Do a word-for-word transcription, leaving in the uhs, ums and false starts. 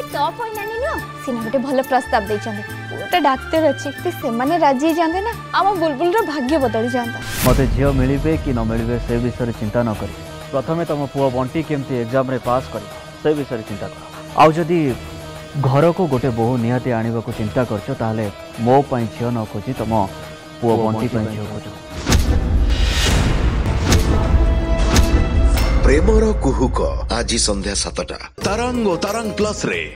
Top होई नानी no सिना गोटे भल प्रस्ताव देछन गोटे डाक्टर अछि ते से माने राजी जानते ना आम बुलबुल रो भाग्य बदली जानता मते झियो मिलिबे कि न मिलिबे से विषय चिंता न करी प्रथमे तुम पुओ बंटी केमती एग्जाम रे पास करी से विषय चिंता कर आउ जदी घर को गोटे बहु निहाती आनिबा को चिंता करछो ताले मो पई झियो न खोजी तुम पुओ बंटी पई झियो खोजो प्रेमर कुहुक आज संध्या सातटा तरंग तरंग प्लस रे।